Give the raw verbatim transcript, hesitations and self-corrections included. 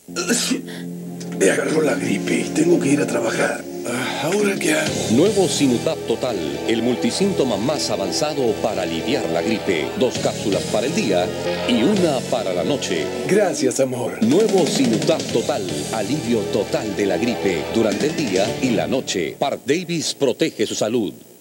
Me agarró la gripe y tengo que ir a trabajar. ¿Ahora qué hago? Nuevo Sinutab Total, el multisíntoma más avanzado para aliviar la gripe. Dos cápsulas para el día y una para la noche. Gracias, amor. Nuevo Sinutab Total, alivio total de la gripe durante el día y la noche. Parke Davis protege su salud.